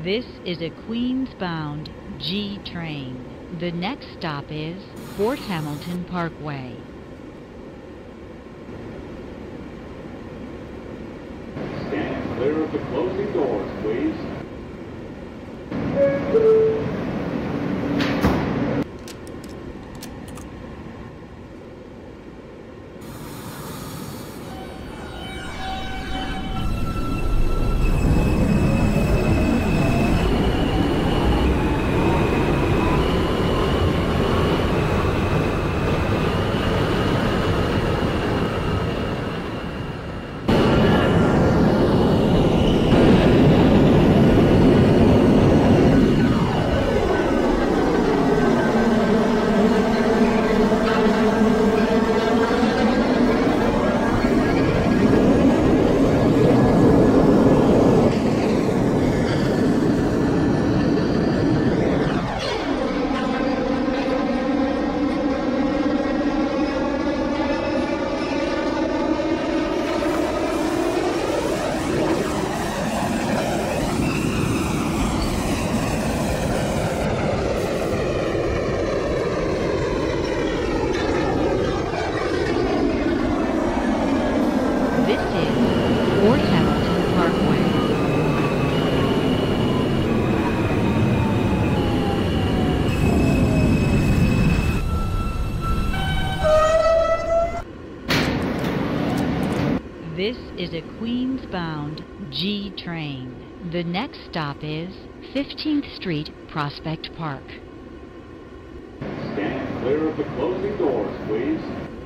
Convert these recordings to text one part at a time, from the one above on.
This is a Queens-bound G train. The next stop is Fort Hamilton Parkway. Stand clear of the closing doors, please. This is a Queens-bound G train. The next stop is 15th Street, Prospect Park. Stand clear of the closing doors, please.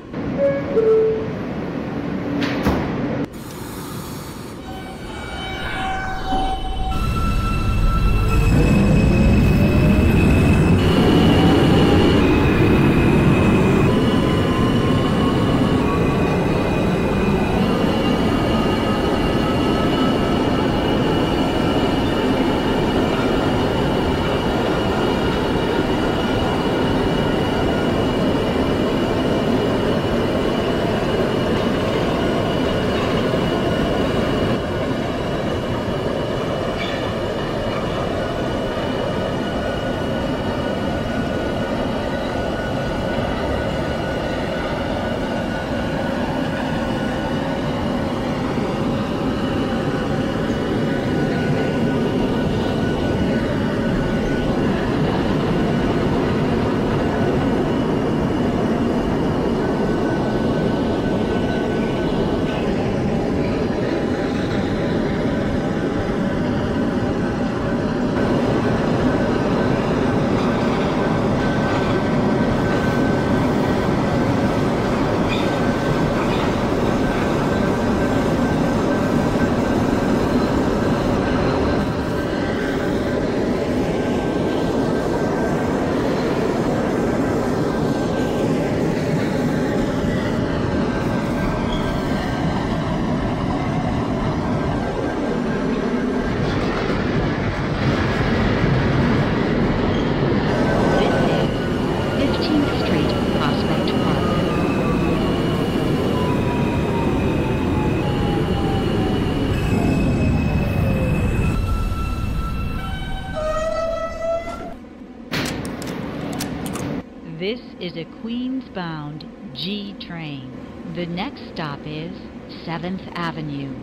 This is a Queens-bound G train. The next stop is 7th Avenue.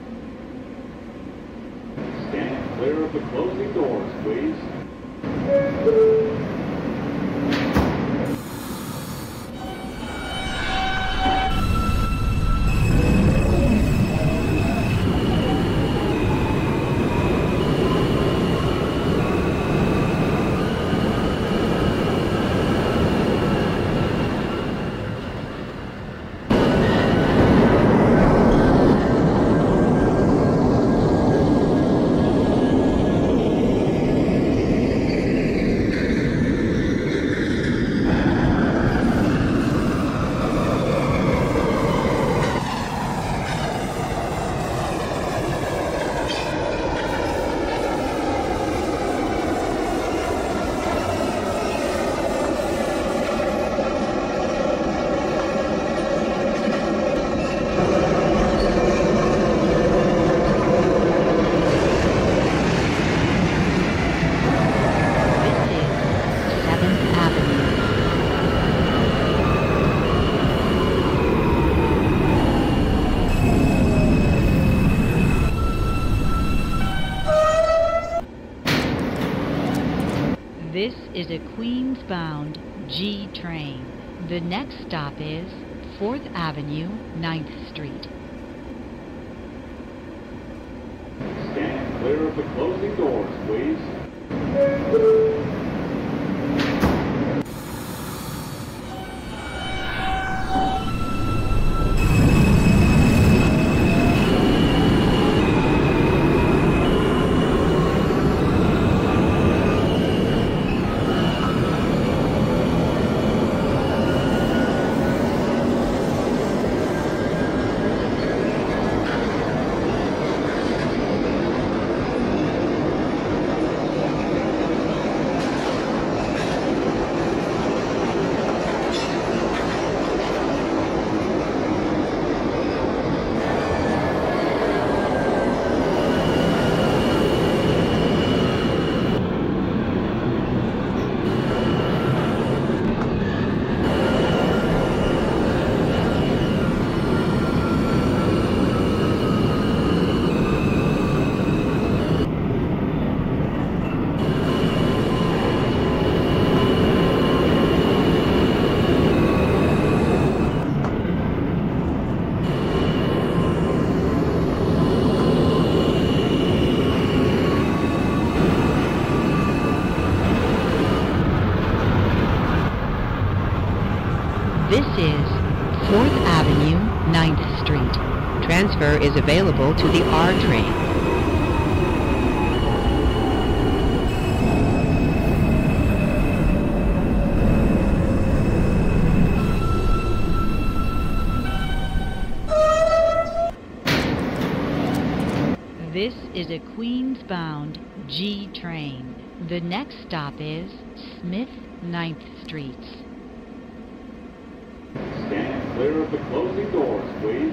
Stand clear of the closing doors, please. is a Queens-bound G train. The next stop is 4th Avenue, 9th Street. Stand clear of the closing doors, please. This is 4th Avenue, 9th Street. Transfer is available to the R train. This is a Queens-bound G train. The next stop is Smith, 9th Street. Stand clear of the closing doors, please.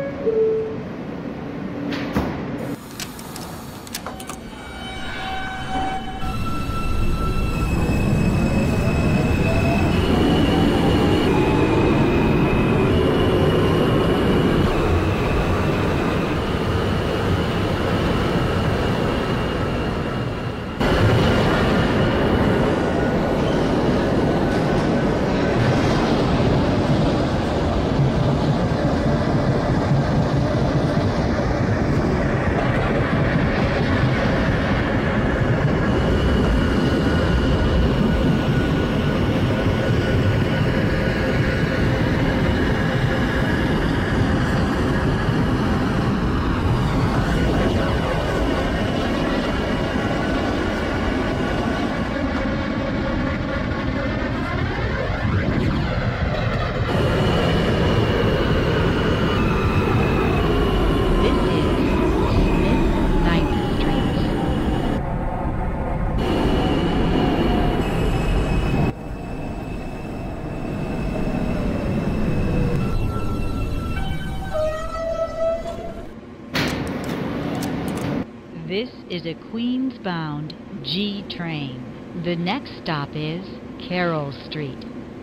This is a Queens-bound G train. The next stop is Carroll Street.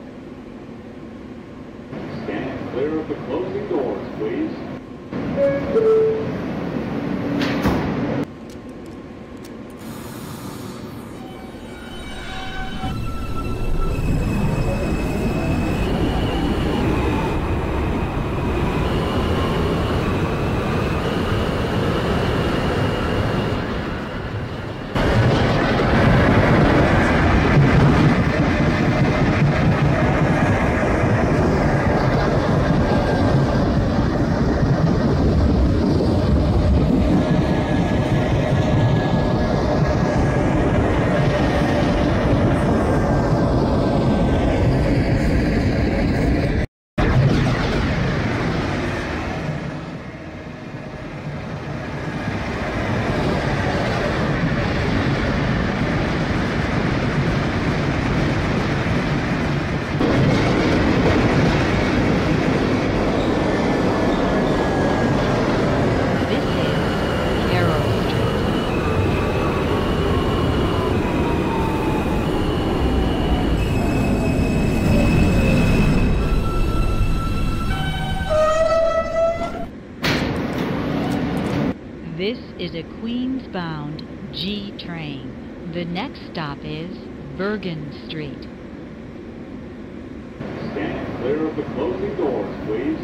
Stand clear of the closing doors, please. This is a Queens-bound G train. The next stop is Bergen Street. Stand clear of the closing doors, please.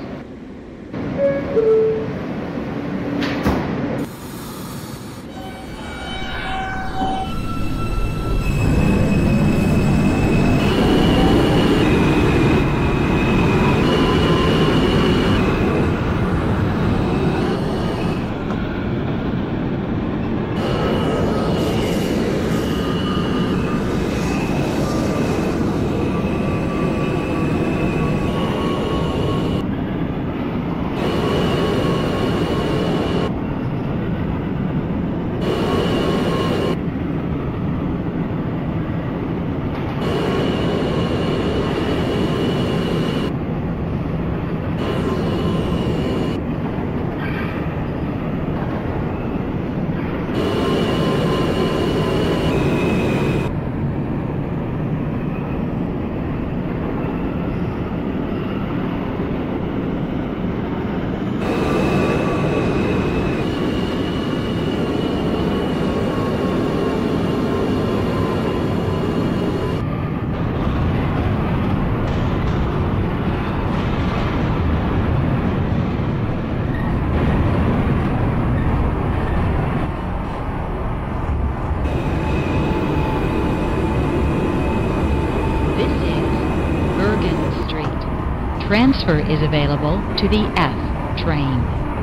Transfer is available to the F train.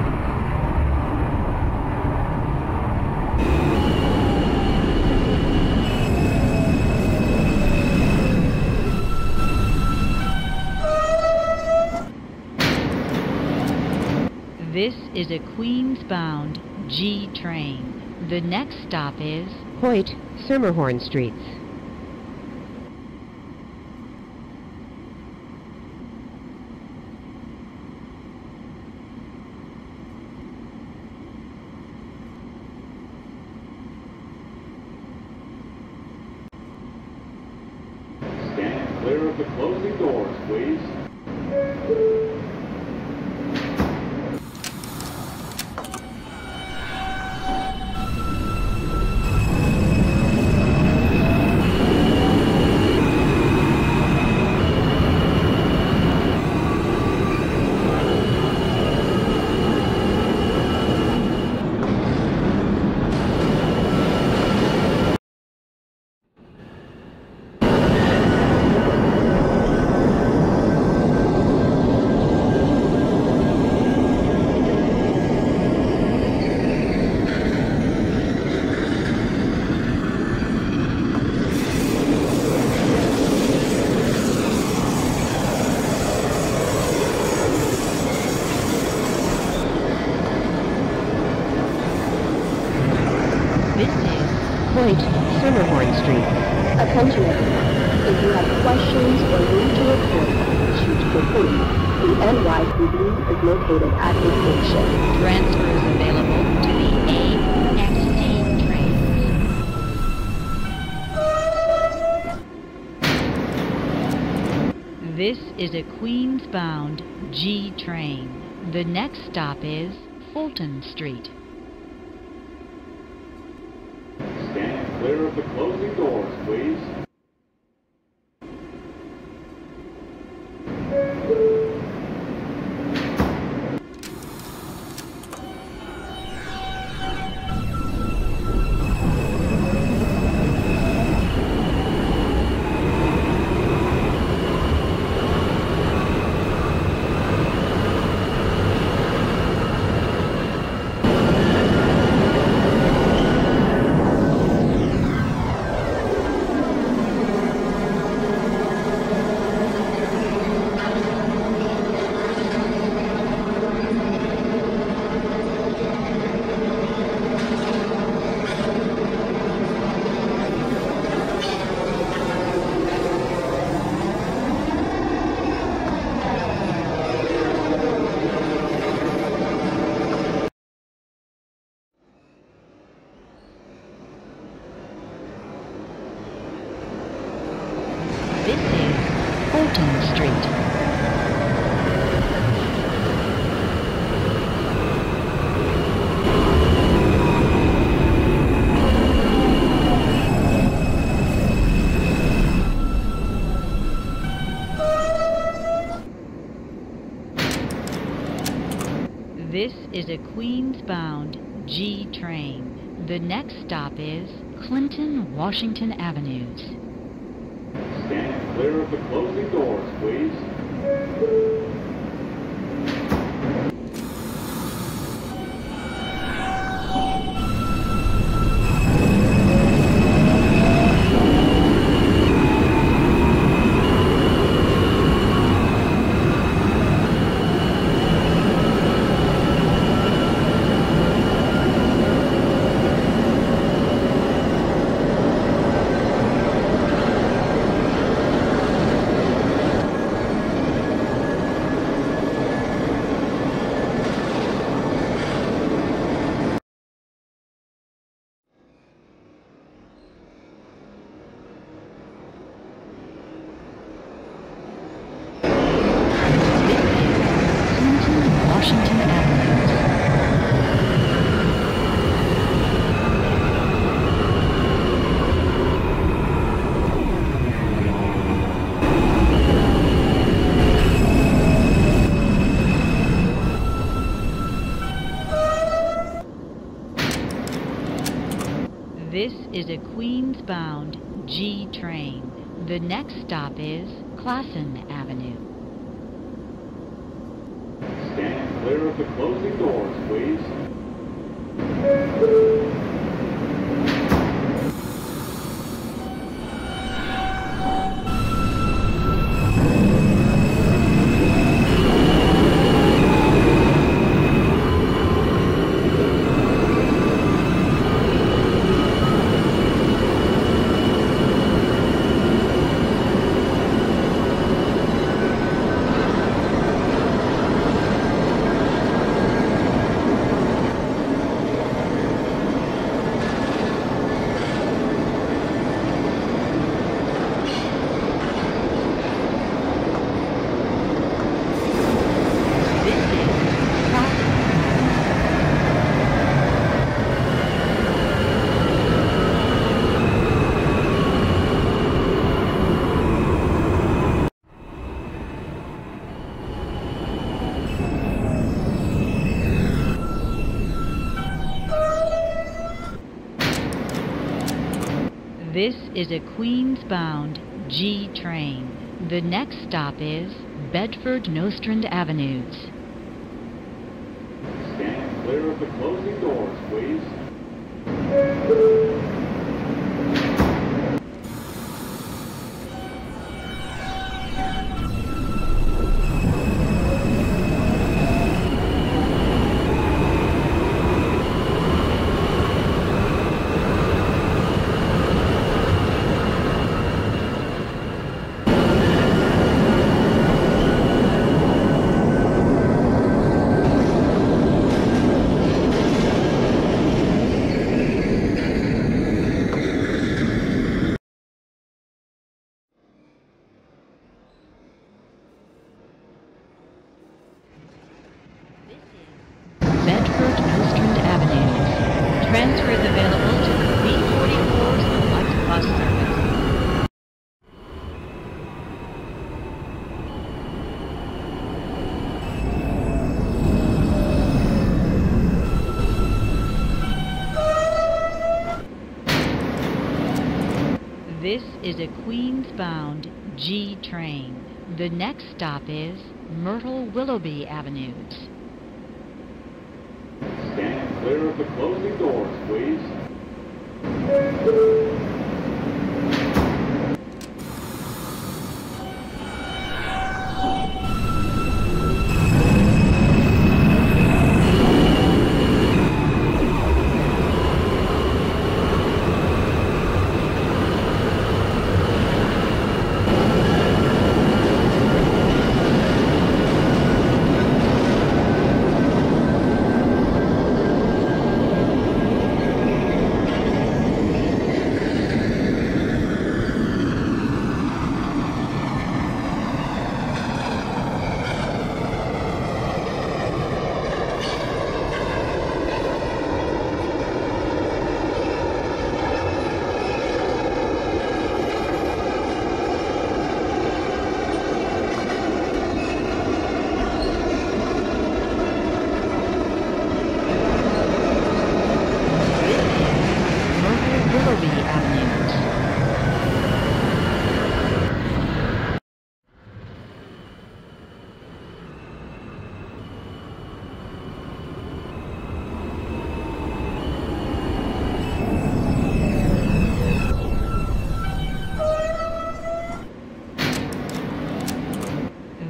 This is a Queens-bound G train. The next stop is Hoyt, Schermerhorn Streets. Stand clear of the closing doors, please. Hoyt, Schermerhorn Streets. Attention everyone. If you have questions or need to report an issue to the police, the NYPD is located at the station. transfer is available to the A and C trains. This is a Queens-bound G train. The next stop is Fulton Street. Stand clear of the closing doors, please. This is a Queens-bound G train. The next stop is Clinton, Washington Avenues. Stand clear of the closing doors, please. Washington Avenues. This is a Queens-bound G train. The next stop is Classen Avenue. Stand clear of the closing doors, please. This is a Queens-bound G train. The next stop is Bedford Nostrand Avenues. Stand clear of the closing doors, please. Bedford Nostrand Avenues. Transfers available to the B44 Select Bus Service. This is a Queens-bound G train. The next stop is Myrtle Willoughby Avenues. Stand clear of the closing doors, please.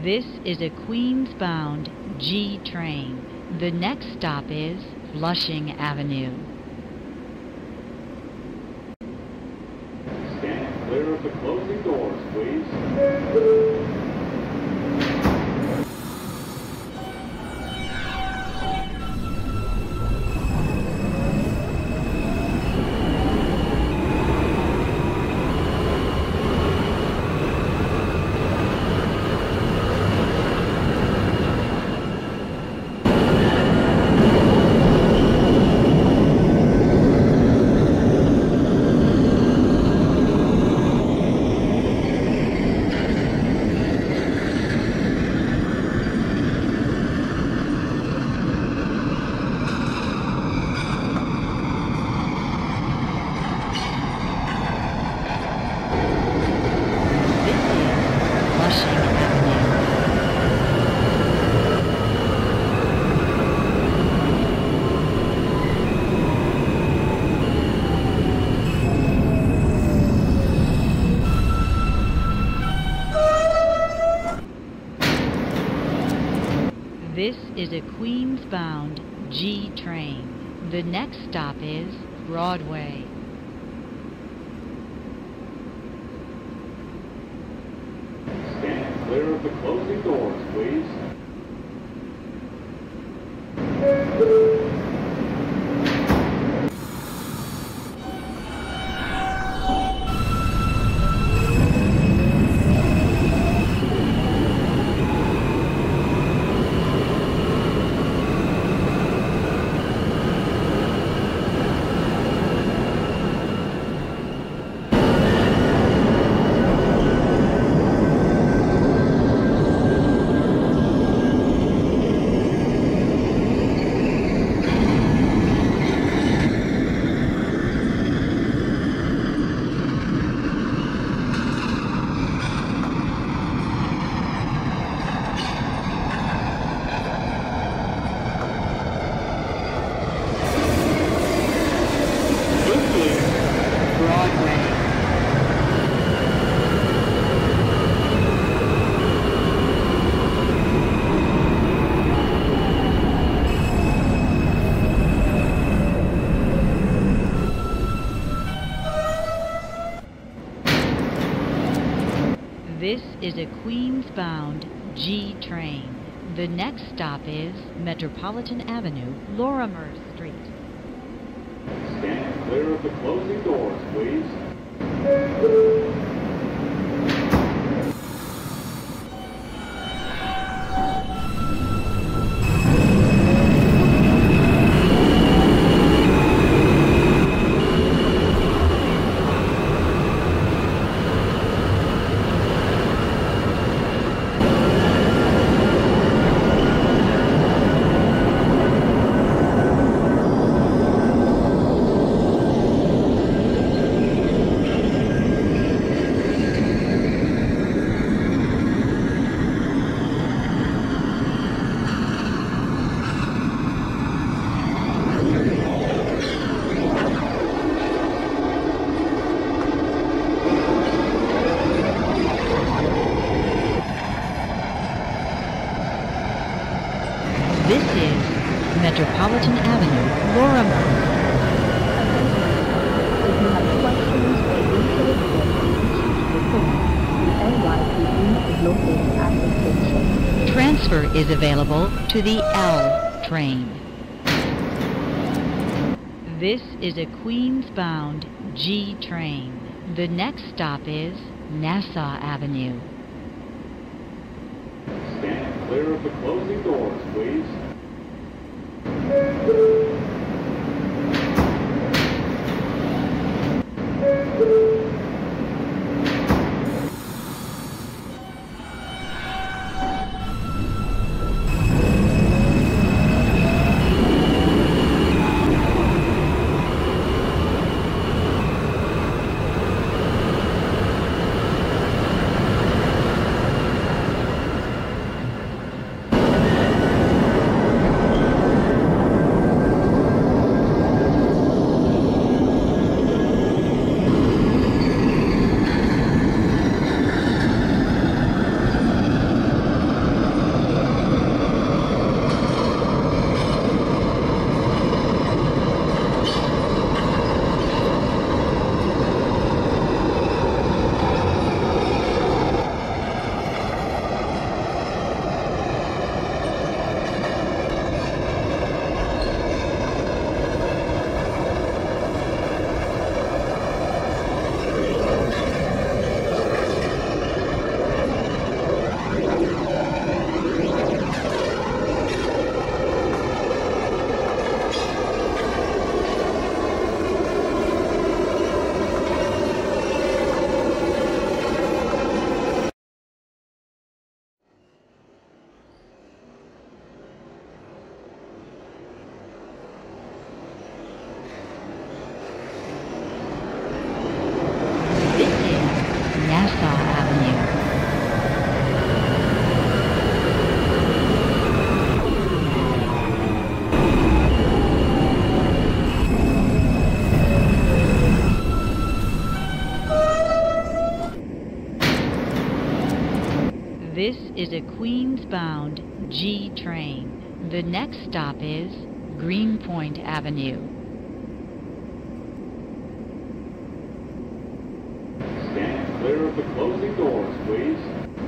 This is a Queens-bound G train. The next stop is Flushing Avenue. Stand clear of the closing doors, please. This is a Queens-bound G train. The next stop is Broadway. Stand clear of the closing doors, please. This is a Queens-bound G train. The next stop is Metropolitan Avenue, Lorimer Street. Stand clear of the closing doors, please. This is Metropolitan Avenue, Lorimer. If you have questions or need to report, the NYPD is located at the station. Transfer is available to the L train. This is a Queens-bound G train. The next stop is Nassau Avenue. Stand clear of the closing doors, please. This is a Queens-bound G train. The next stop is Greenpoint Avenue. Stand clear of the closing doors, please.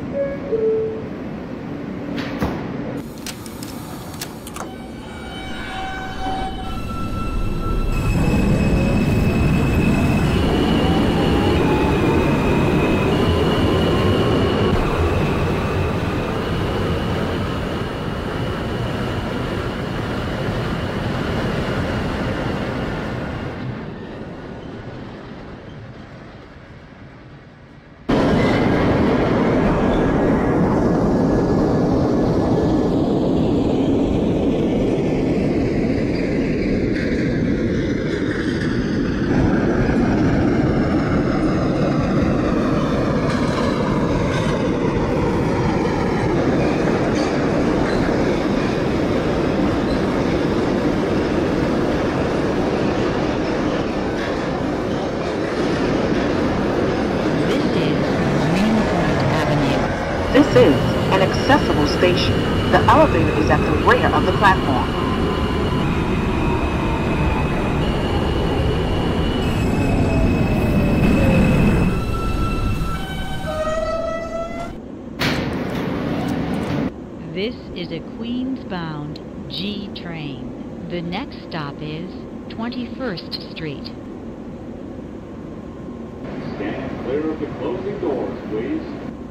This is an accessible station. The elevator is at the rear of the platform. This is a Queens-bound G train. The next stop is 21st Street. Stand clear of the closing doors, please.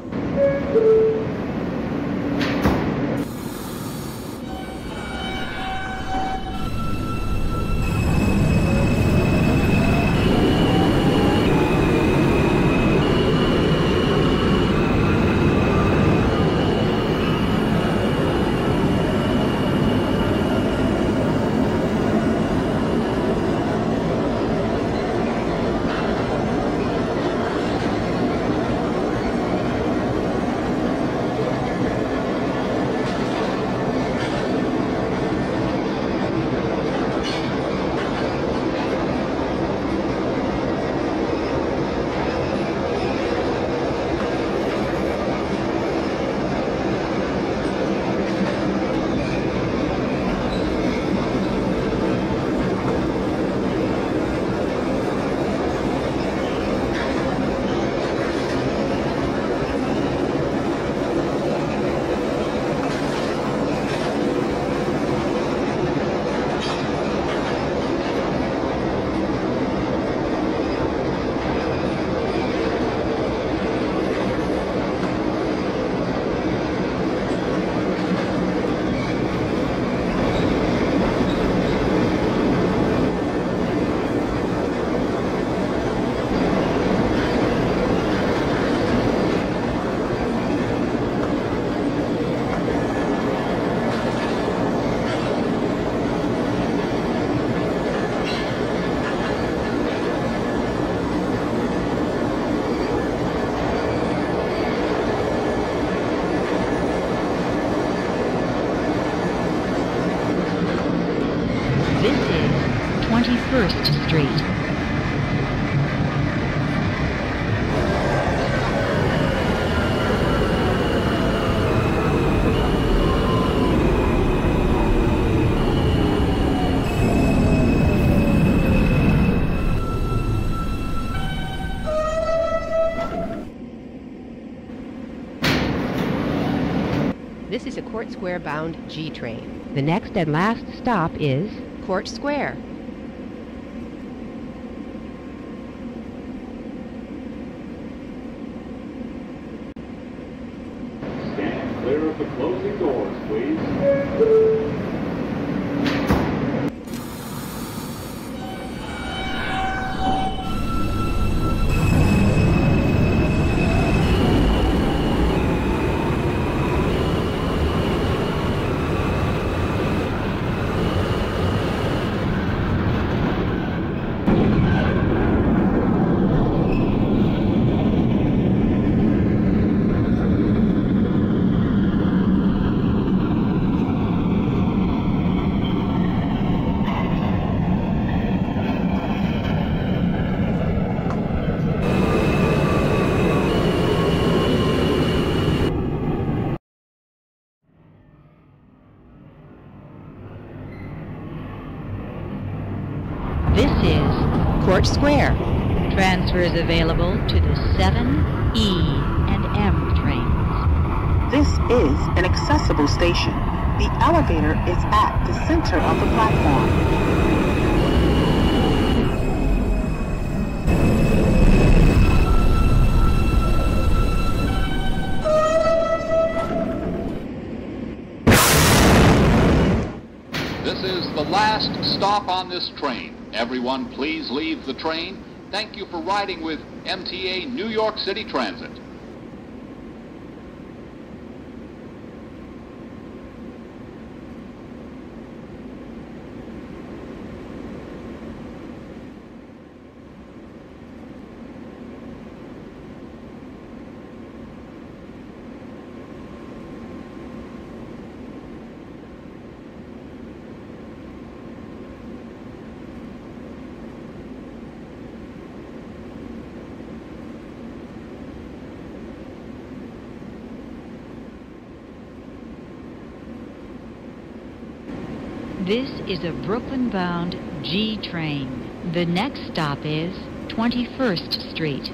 This is 21st Street. This is a Court Square-bound G train. The next and last stop is Court Square. Stand clear of the closing doors, please. This is Court Square. transfers available to the 7, E, and M trains. This is an accessible station. The elevator is at the center of the platform. This is the last stop on this train. Everyone, please leave the train. Thank you for riding with MTA New York City Transit. This is a Brooklyn-bound G train. The next stop is 21st Street.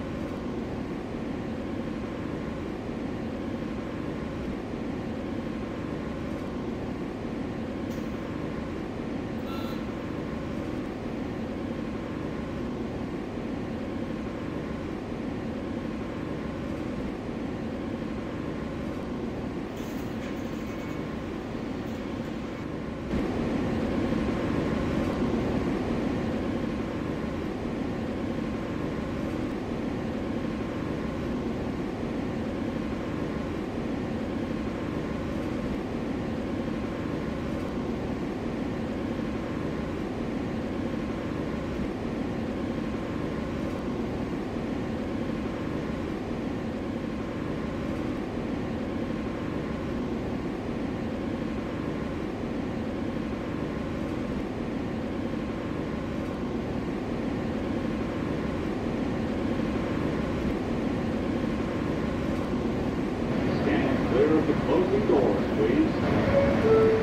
Clear of the closing doors, please.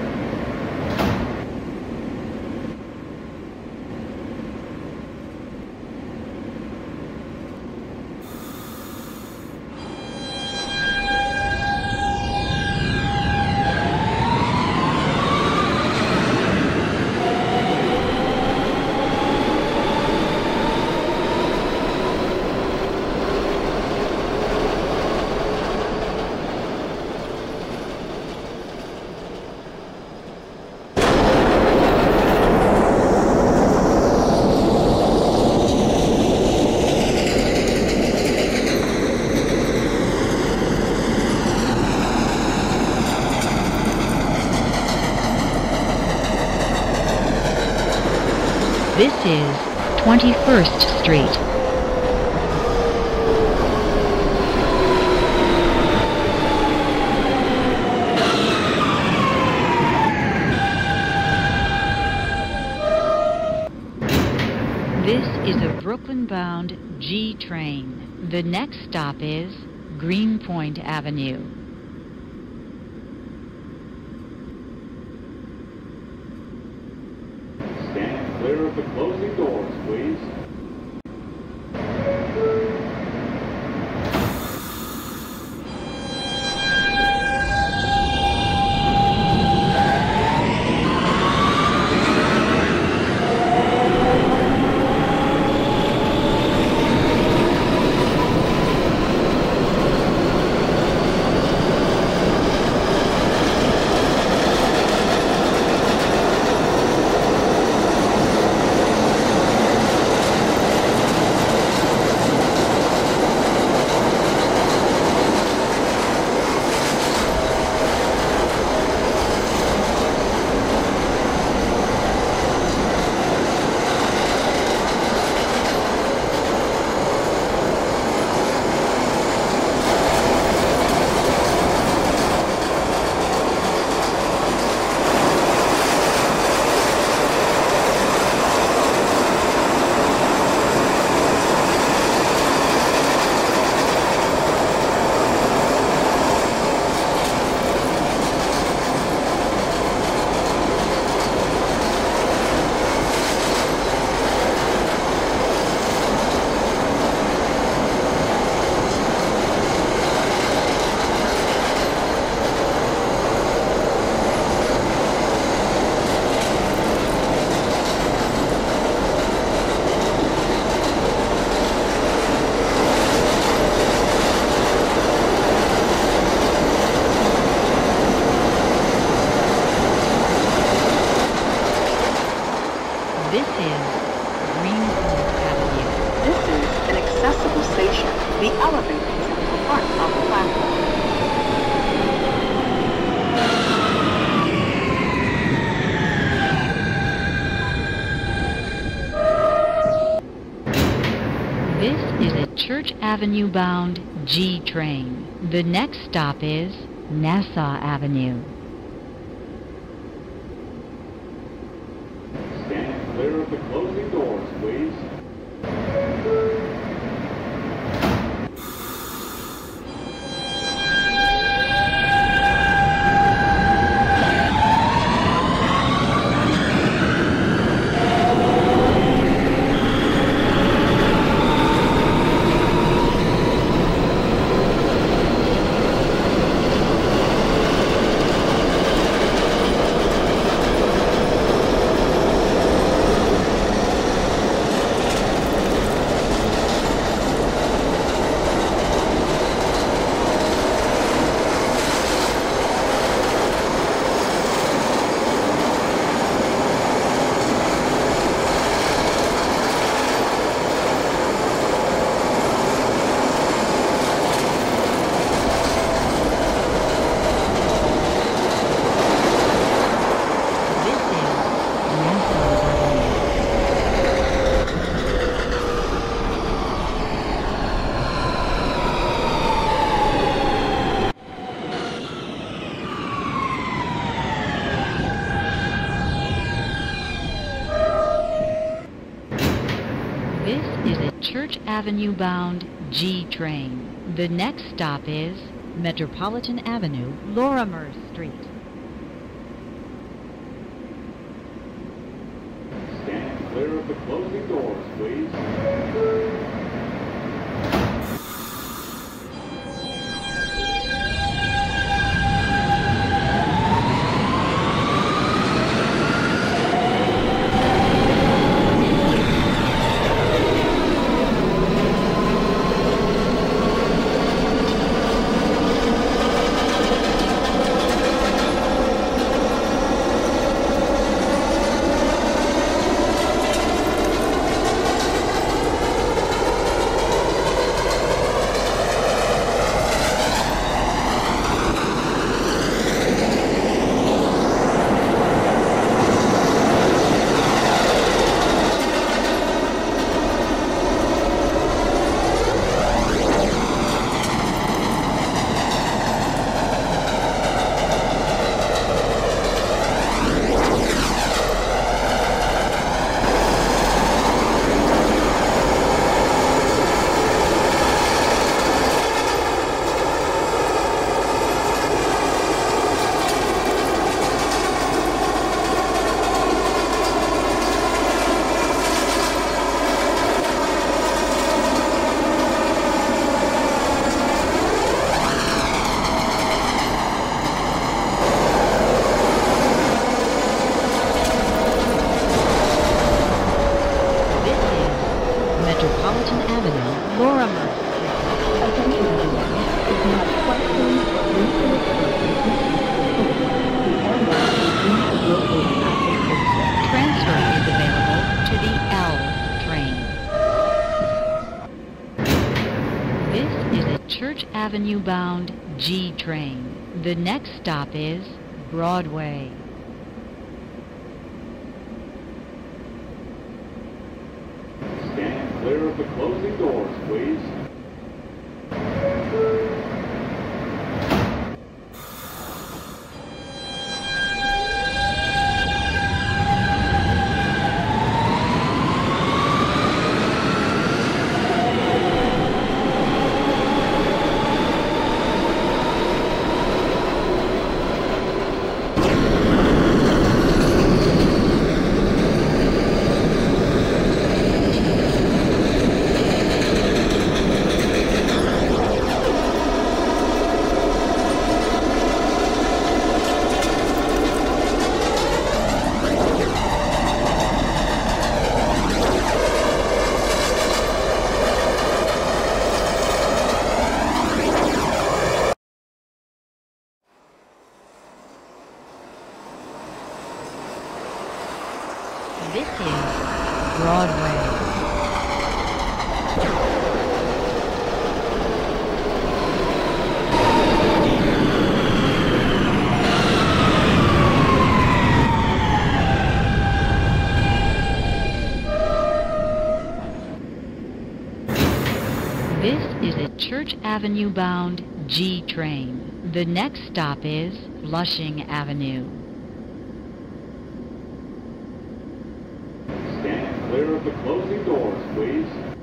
This is 21st Street. This is a Brooklyn-bound G train. The next stop is Greenpoint Avenue. Stand clear of the closing doors, please. This is Greenfield Avenue. This is an accessible station. The elevator is at the front of the platform. This is a Church Avenue bound G train. The next stop is Nassau Avenue. Stand clear of the closing doors, please. Church Avenue bound G train. The next stop is Metropolitan Avenue, Lorimer Street. Stand clear of the closing doors, please. Avenue bound G train. The next stop is Broadway. Stand clear of the closing doors, please. This is Broadway. This is a Church Avenue bound G train. The next stop is Flushing Avenue. Stand clear of the closing doors, please.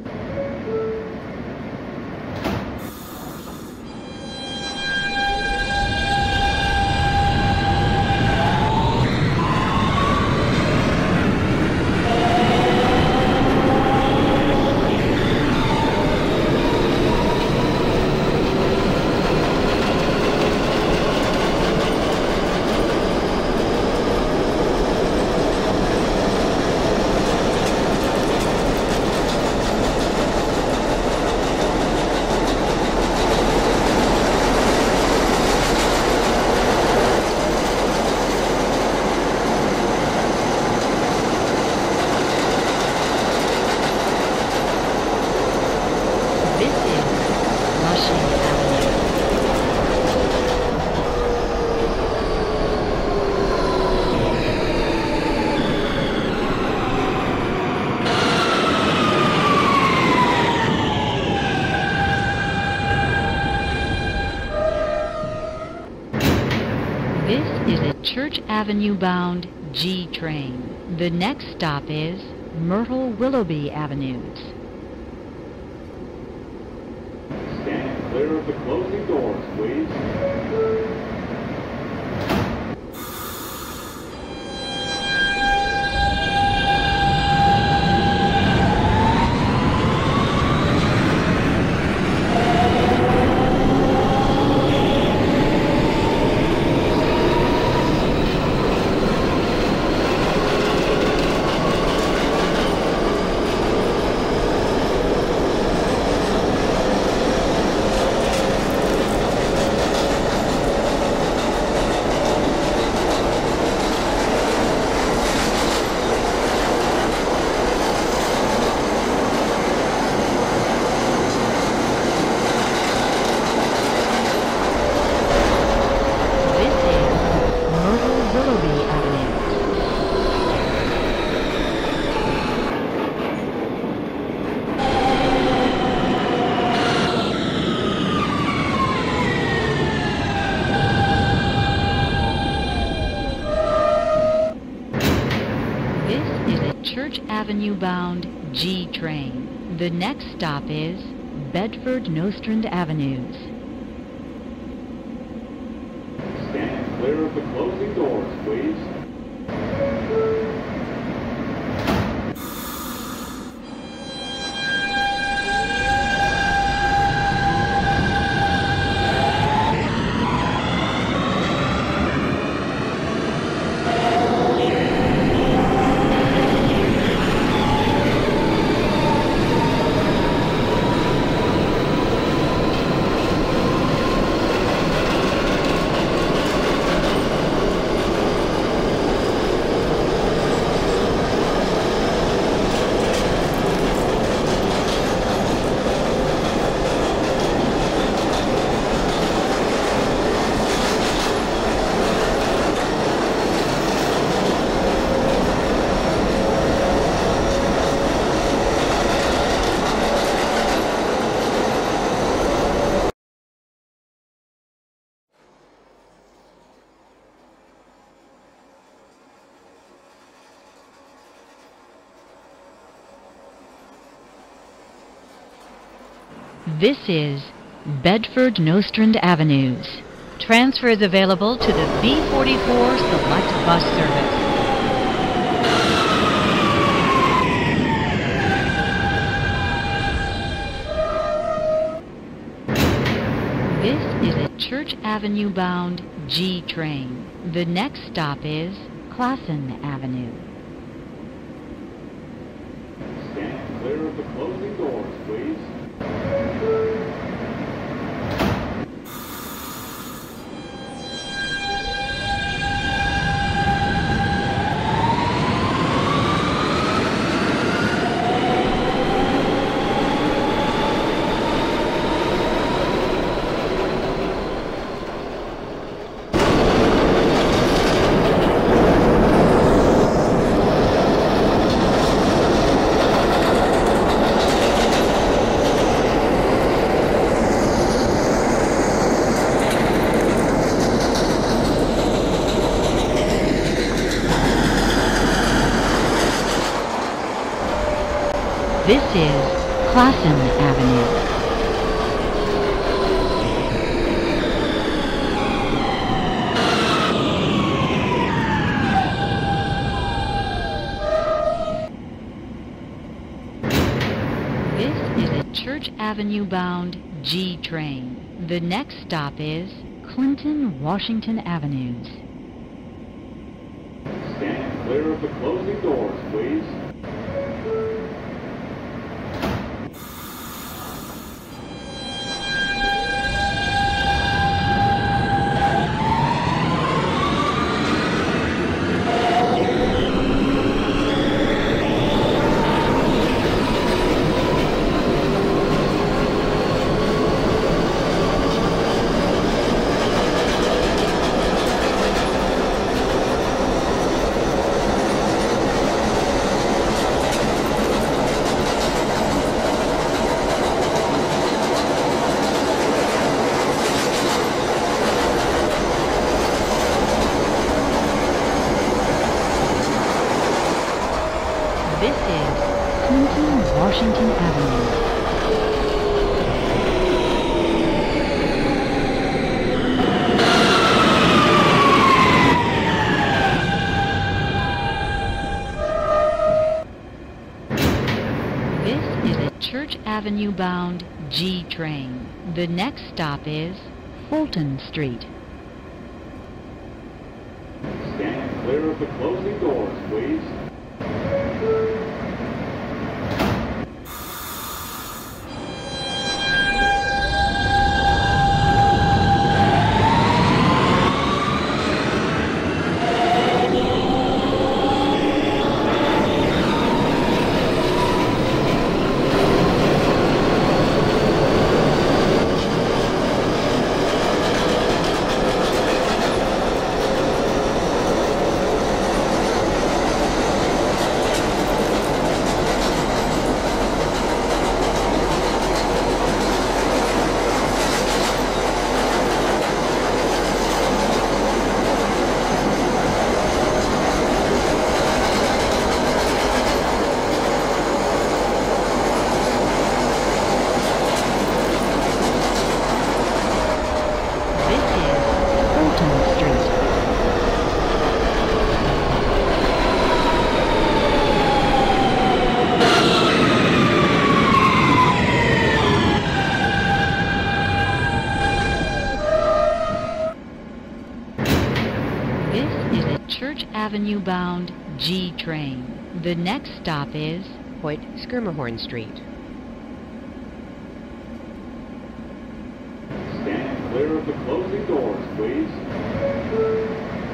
This is a Church Avenue bound G train. The next stop is Myrtle Willoughby Avenues. Stand clear of the closing doors, please. Church Avenue bound G train. The next stop is Bedford Nostrand Avenues. Stand clear of the closing doors, please. This is Bedford Nostrand Avenues. Transfer is available to the B44 Select Bus Service. This is a Church Avenue bound G train. The next stop is Classen Avenue. Stand clear of the closing doors, please. This is Classen Avenue. This is a Church Avenue-bound G train. The next stop is Clinton, Washington Avenues. Stand clear of the closing doors, please. This is Clinton, Washington Avenue. This is a Church Avenue-bound G train. The next stop is Fulton Street. Stand clear of the closing doors, please. Church Avenue-bound G train. The next stop is Hoyt Skirmahorn Street. Stand clear of the closing doors, please.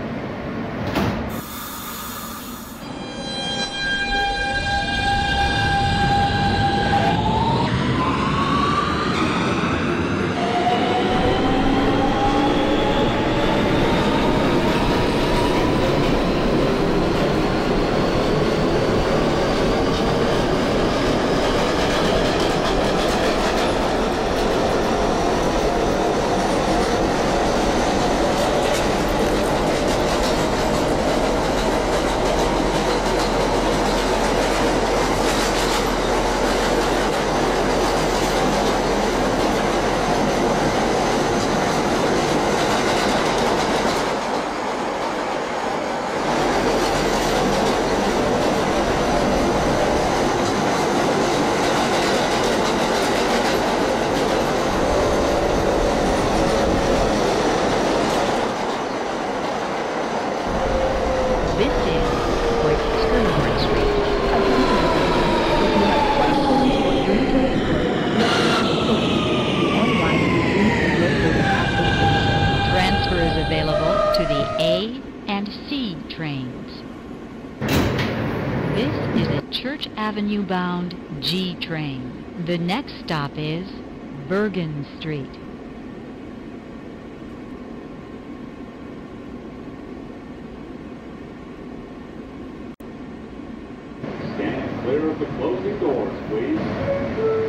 Available to the A and C trains. This is a Church Avenue-bound G train. The next stop is Bergen Street. Stand clear of the closing doors, please.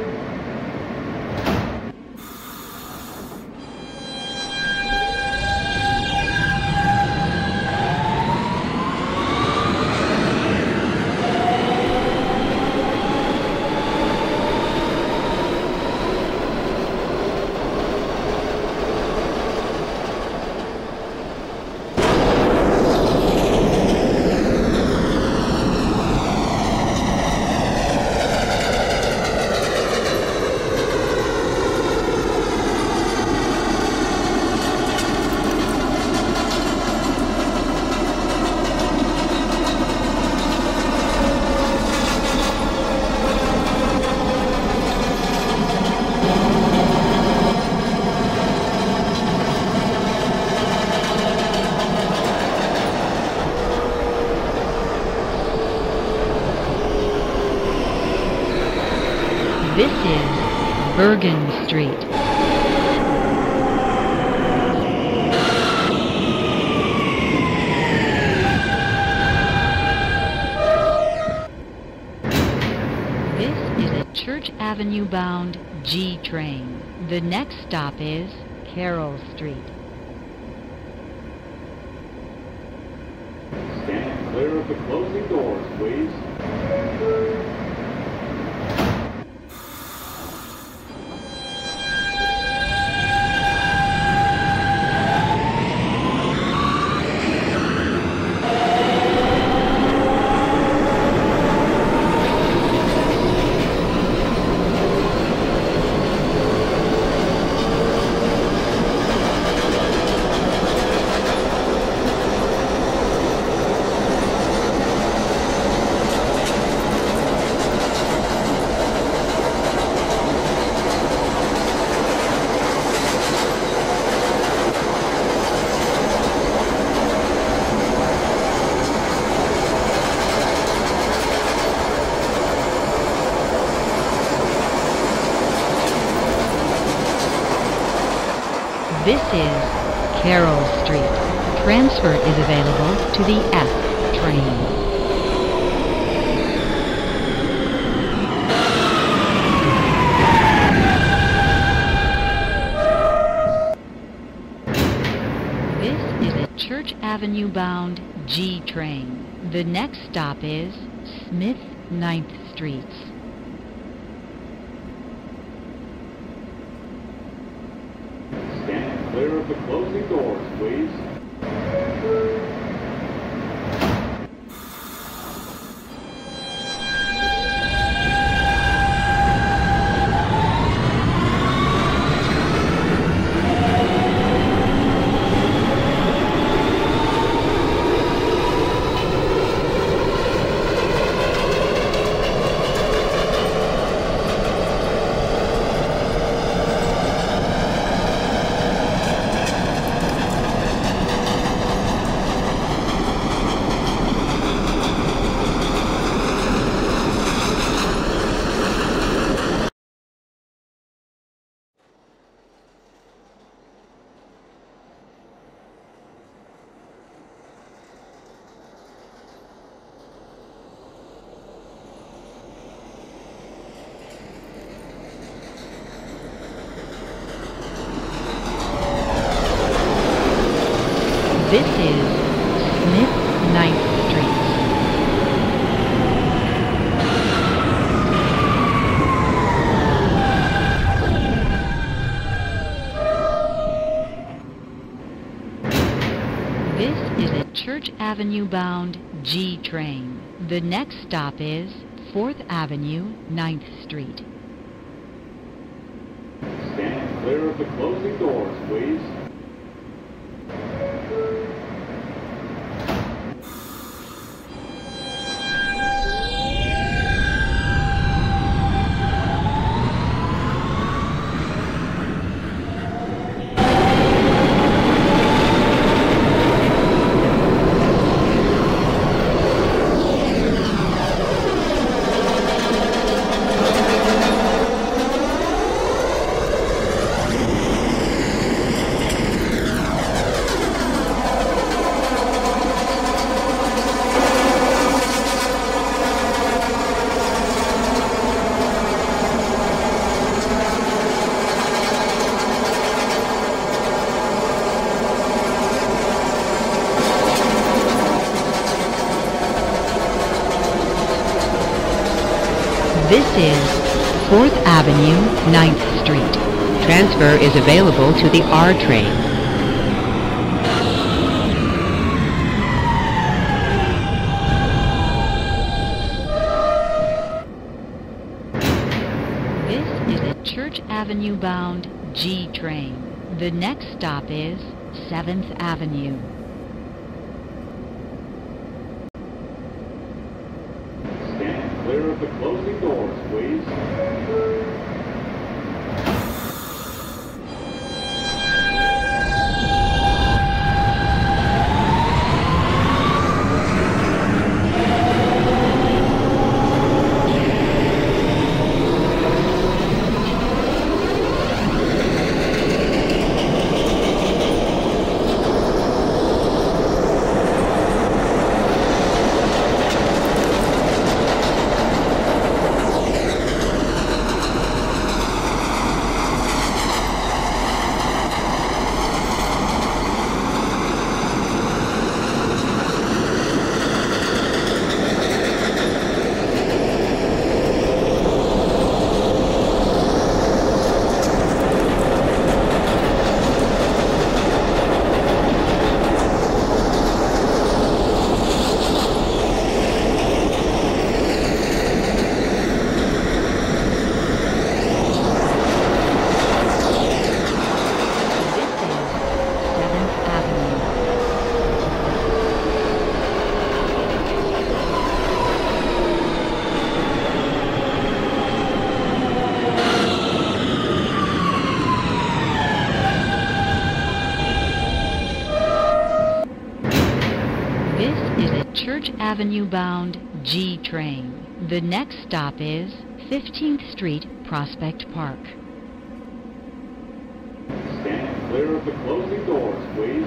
This is Bergen Street. This is a Church Avenue bound G train. The next stop is Carroll Street. Stand clear of the closing doors, please. This is Carroll Street. Transfer is available to the F train. This is a Church Avenue bound G train. The next stop is Smith 9th Streets. Stand clear of the closing doors, please. This is Smith 9th Streets. This is a Church Avenue bound G train. The next stop is 4th Avenue, 9th Street. Stand clear of the closing doors, please. This is 4th Avenue, 9th Street. Transfer is available to the R train. This is a Church Avenue bound G train. The next stop is 7th Avenue. Stand clear of the closing doors, please. Avenue bound G train. The next stop is 15th Street, Prospect Park. Stand clear of the closing doors, please.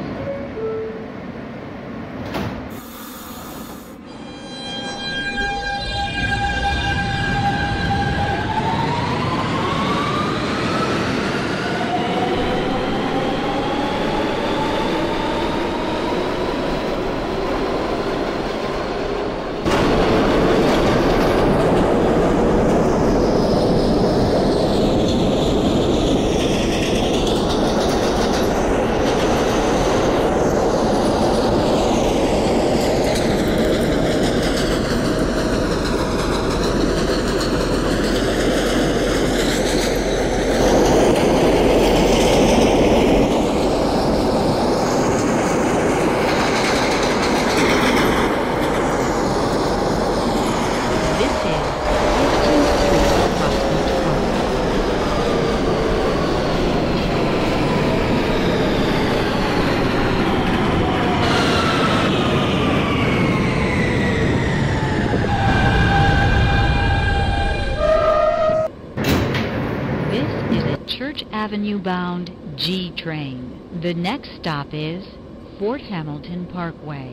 Avenue bound G train. The next stop is Fort Hamilton Parkway.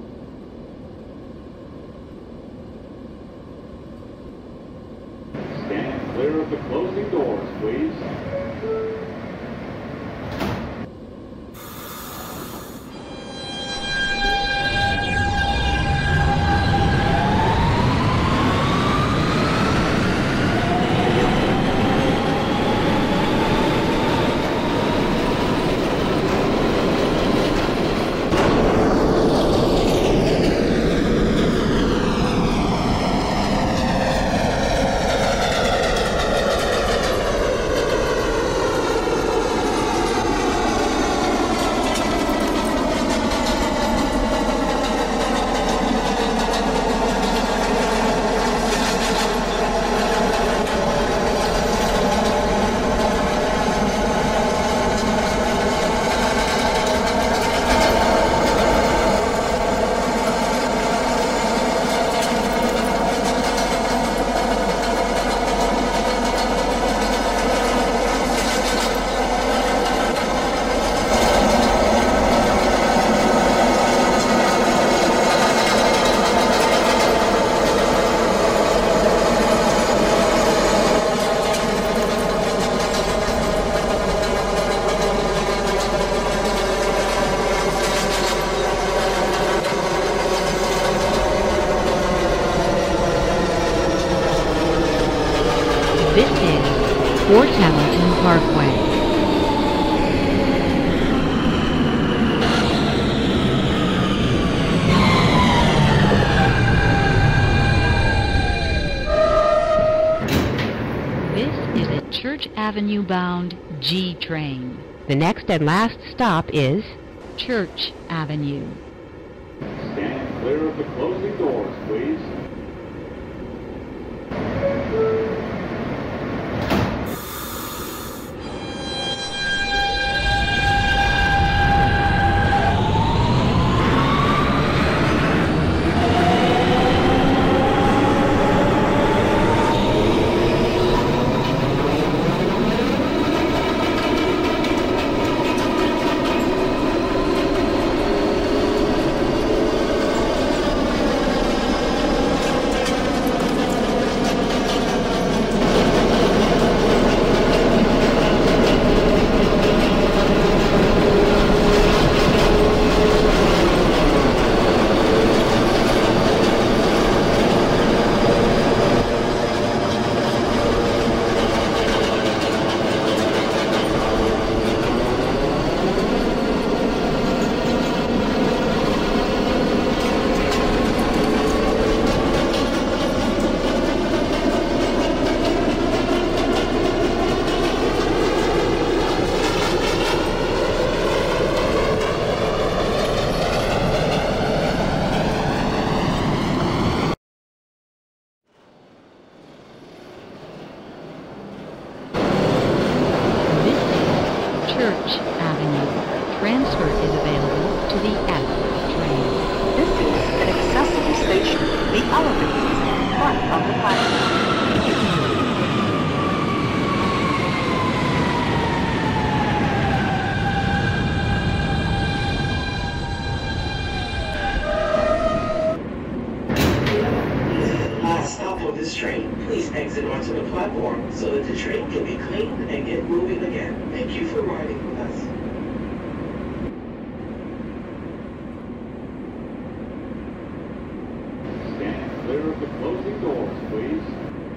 Stand clear of the closing doors, please. This is Fort Hamilton Parkway. This is a Church Avenue bound G train. The next and last stop is Church Avenue. Stand clear of the closing doors, please. last stop on this train. Please exit onto the platform so that the train can be cleaned and get moving again. Thank you for riding with us. Stand clear of the closing doors, please.